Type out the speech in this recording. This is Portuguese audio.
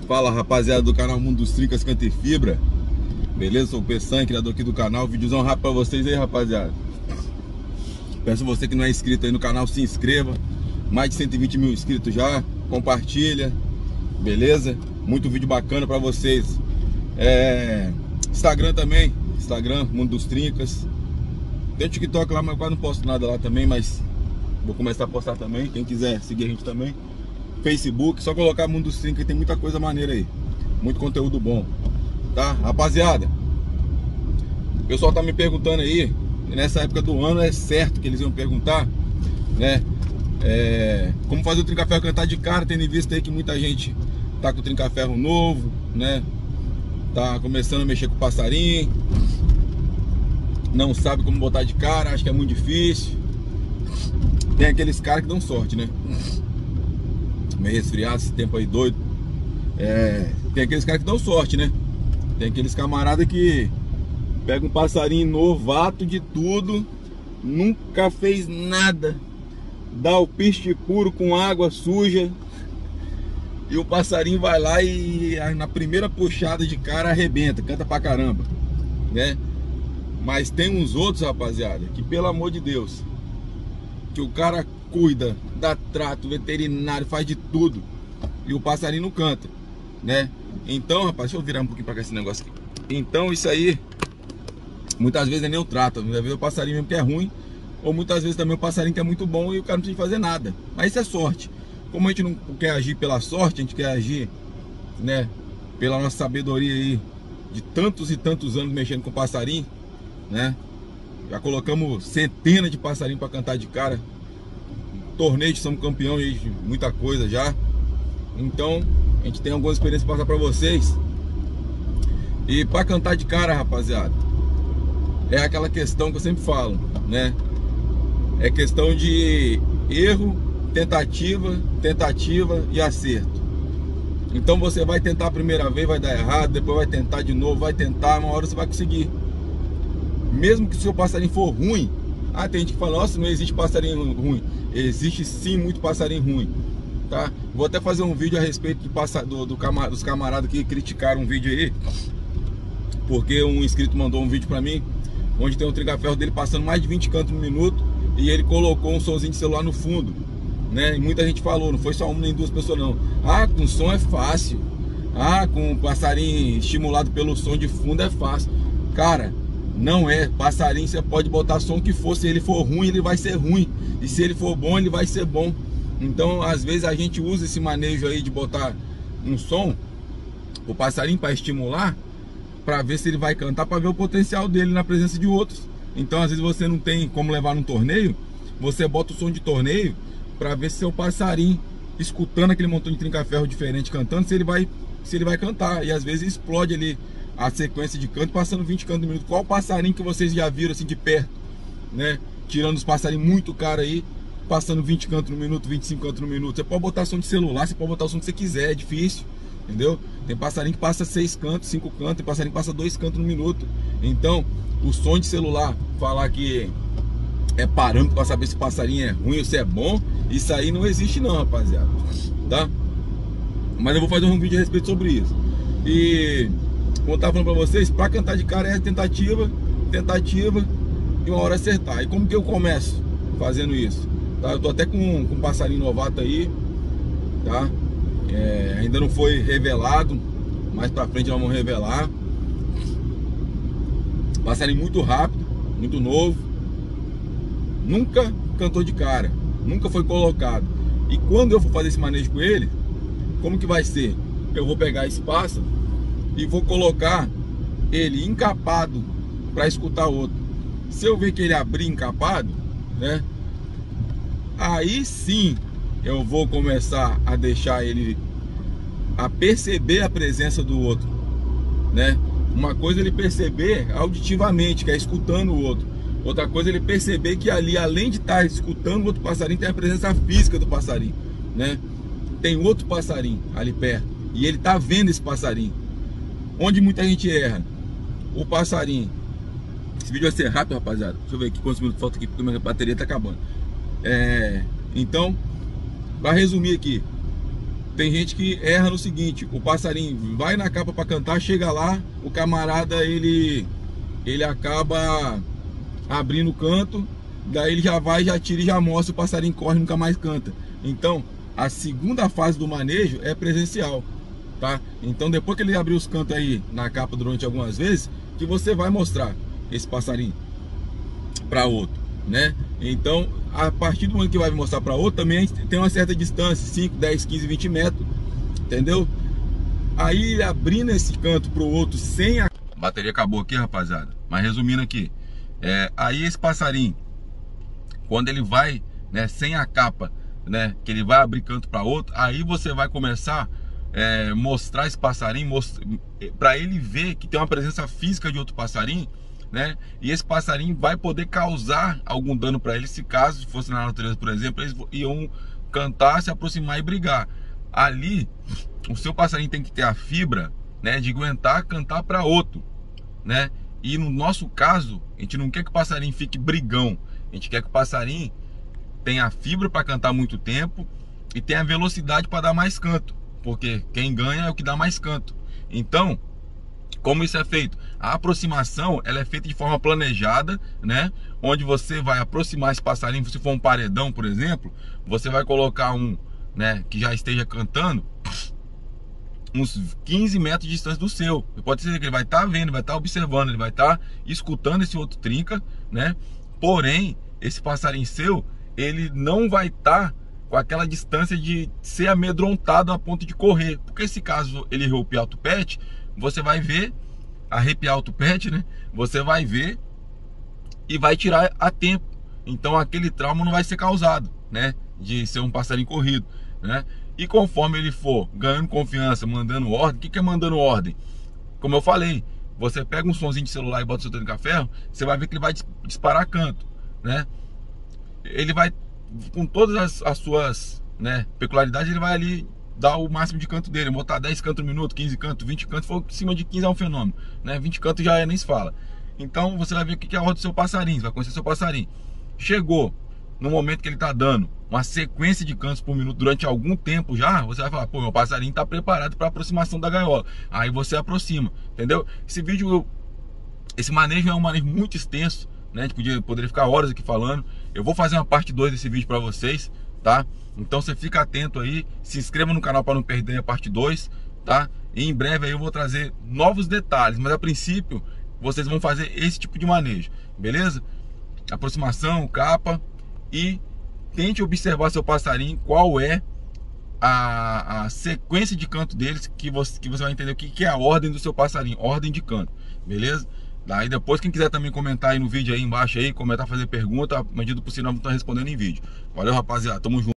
Fala, rapaziada do canal Mundo dos Trincas Canta e Fibra. Beleza? Sou o Peçanha, criador aqui do canal. Vídeozão rápido pra vocês aí, rapaziada. Peço você que não é inscrito aí no canal, se inscreva. Mais de 120 mil inscritos já. Compartilha. Beleza? Muito vídeo bacana pra vocês. Instagram também. Instagram, Mundo dos Trincas. Tem o TikTok lá, mas quase não posto nada lá também. Mas vou começar a postar também. Quem quiser seguir a gente também. Facebook, só colocar Mundo dos Trincas, tem muita coisa maneira aí. Muito conteúdo bom. Tá? Rapaziada, o pessoal tá me perguntando aí. Nessa época do ano é certo que eles iam perguntar, né? Como fazer o trinca-ferro cantar de cara, tendo em vista aí que muita gente tá com o trinca-ferro novo, né? Tá começando a mexer com o passarinho, não sabe como botar de cara, acha que é muito difícil. Tem aqueles caras que dão sorte, né? Meio resfriado, esse tempo aí doido. Tem aqueles caras que dão sorte, né? Tem aqueles camaradas que pega um passarinho novato de tudo, nunca fez nada, dá o piste puro com água suja, e o passarinho vai lá e na primeira puxada de cara arrebenta, canta pra caramba, né? Mas tem uns outros, rapaziada, que pelo amor de Deus, que o cara cuida, dá trato, veterinário, faz de tudo, e o passarinho não canta, né? Então, rapaz, deixa eu virar um pouquinho pra cá esse negócio aqui. Então isso aí, muitas vezes é nem o trato, muitas vezes o passarinho mesmo que é ruim, ou muitas vezes também o passarinho que é muito bom e o cara não precisa fazer nada. Mas isso é sorte. Como a gente não quer agir pela sorte, a gente quer agir, né, pela nossa sabedoria aí, de tantos e tantos anos mexendo com passarinho, né? Já colocamos centenas de passarinhos para cantar de cara. Torneio de somos campeão de muita coisa já. Então a gente tem algumas experiências para passar para vocês. E para cantar de cara, rapaziada, é aquela questão que eu sempre falo, né? É questão de erro, tentativa e acerto. Então você vai tentar a primeira vez, vai dar errado, depois vai tentar de novo, vai tentar, uma hora você vai conseguir. Mesmo que o seu passarinho for ruim, tem gente que fala, nossa, não existe passarinho ruim. Existe sim muito passarinho ruim, tá? Vou até fazer um vídeo a respeito dos camaradas que criticaram um vídeo aí, porque um inscrito mandou um vídeo pra mim, onde tem um trinca-ferro dele passando mais de 20 cantos no minuto, e ele colocou um somzinho de celular no fundo, né? E muita gente falou, não foi só uma nem duas pessoas não, com som é fácil, com passarinho estimulado pelo som de fundo é fácil. Cara, não é. Passarinho você pode botar som que for, se ele for ruim ele vai ser ruim, e se ele for bom ele vai ser bom. Então às vezes a gente usa esse manejo aí de botar um som, o passarinho para estimular, para ver se ele vai cantar, para ver o potencial dele na presença de outros. Então às vezes você não tem como levar num torneio, você bota o som de torneio para ver se seu passarinho, escutando aquele montão de trinca-ferro diferente cantando, se ele vai cantar. E às vezes explode ali a sequência de canto, passando 20 cantos no minuto. Qual passarinho que vocês já viram assim de perto, né? Tirando os passarinhos muito caros aí, passando 20 cantos no minuto, 25 cantos no minuto. Você pode botar som de celular, você pode botar o som que você quiser, é difícil, entendeu? Tem passarinho que passa 6 cantos, 5 cantos, tem passarinho que passa 2 cantos no minuto. Então, o som de celular, falar que é parâmetro para saber se o passarinho é ruim ou se é bom, isso aí não existe não, rapaziada, tá? Mas eu vou fazer um vídeo a respeito sobre isso. E como eu tava falando pra vocês, pra cantar de cara é tentativa e uma hora acertar. E como que eu começo fazendo isso? Tá? Eu tô até com um passarinho novato aí, tá? Ainda não foi revelado, mais pra frente nós vamos revelar. Passarinho muito rápido, muito novo, nunca cantou de cara, nunca foi colocado. E quando eu for fazer esse manejo com ele, como que vai ser? Eu vou pegar esse pássaro e vou colocar ele encapado para escutar outro. Se eu ver que ele abrir encapado, né, aí sim eu vou começar a deixar ele a perceber a presença do outro, né? Uma coisa é ele perceber auditivamente, que é escutando o outro. Outra coisa é ele perceber que ali, além de estar escutando o outro passarinho, tem a presença física do passarinho, né? Tem outro passarinho ali perto e ele tá vendo esse passarinho. Onde muita gente erra, o passarinho. Esse vídeo vai ser rápido, rapaziada. Deixa eu ver aqui quantos minutos falta aqui, porque minha bateria tá acabando. Então, para resumir aqui, tem gente que erra no seguinte: o passarinho vai na capa para cantar, chega lá, o camarada ele acaba abrindo o canto, daí ele já vai, já tira e já mostra, o passarinho corre e nunca mais canta. Então a segunda fase do manejo é presencial, tá? Então depois que ele abrir os cantos aí na capa durante algumas vezes, que você vai mostrar esse passarinho para outro, né? Então a partir do momento que vai mostrar para outro, também tem uma certa distância, 5, 10, 15, 20 metros, entendeu? Aí abrindo esse canto para o outro sem a bateria acabou aqui, rapaziada, mas resumindo aqui, aí esse passarinho, quando ele vai, né, sem a capa, né, que ele vai abrir canto para outro, aí você vai começar mostrar esse passarinho, para ele ver que tem uma presença física de outro passarinho, né? E esse passarinho vai poder causar algum dano para ele, se caso fosse na natureza, por exemplo, eles iam cantar, se aproximar e brigar. Ali, o seu passarinho tem que ter a fibra, né, de aguentar cantar para outro, né? E no nosso caso, a gente não quer que o passarinho fique brigão, a gente quer que o passarinho tenha a fibra para cantar muito tempo e tenha a velocidade para dar mais canto, porque quem ganha é o que dá mais canto. Então, como isso é feito? A aproximação, ela é feita de forma planejada, né? Onde você vai aproximar esse passarinho. Se for um paredão, por exemplo, você vai colocar um, né, que já esteja cantando uns 15 metros de distância do seu. Pode ser que ele vai estar vendo, vai estar observando, ele vai estar escutando esse outro trinca, né? Porém, esse passarinho seu, ele não vai estar com aquela distância de ser amedrontado a ponto de correr, porque se caso ele arrepiar o tupete, você vai ver, arrepiar o tupete, né? Você vai ver e vai tirar a tempo. Então aquele trauma não vai ser causado, né? De ser um passarinho corrido, né? E conforme ele for ganhando confiança, mandando ordem, o que é mandando ordem? Como eu falei, você pega um sonzinho de celular e bota o seu tranca-ferro, você vai ver que ele vai disparar canto, né? Ele vai, com todas as suas, né, peculiaridades, ele vai ali dar o máximo de canto dele, botar 10 cantos no minuto, 15 cantos, 20 cantos, for acima de 15 é um fenômeno, né? 20 cantos já nem se fala. Então você vai ver o que é a roda do seu passarinho, você vai conhecer seu passarinho. Chegou no momento que ele está dando uma sequência de cantos por minuto durante algum tempo já, você vai falar: pô, meu passarinho está preparado para aproximação da gaiola. Aí você aproxima, entendeu? Esse manejo é um manejo muito extenso, né? A gente poderia ficar horas aqui falando. Eu vou fazer uma parte 2 desse vídeo para vocês, tá? Então você fica atento aí, se inscreva no canal para não perder a parte 2, tá? E em breve aí eu vou trazer novos detalhes, mas a princípio vocês vão fazer esse tipo de manejo, beleza? Aproximação, capa, e tente observar seu passarinho, qual é a sequência de canto deles, que você vai entender o que é a ordem do seu passarinho, ordem de canto, beleza? Daí depois, quem quiser também comentar aí no vídeo aí embaixo aí, comentar, fazer pergunta, à medida do possível, nós vamos estar respondendo em vídeo. Valeu, rapaziada, tamo junto.